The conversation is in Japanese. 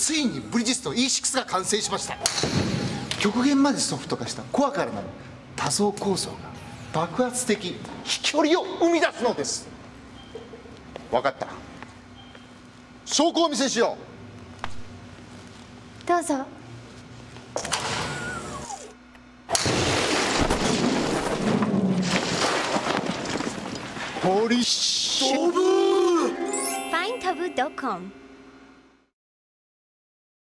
ついにブリヂストン E6 が完成しました。極限までソフト化したコアからなる多層構造が爆発的飛距離を生み出すのです。分かった、証拠をお見せしよう。どうぞ。 ポリッシュ飛ぶ。 findtabu.com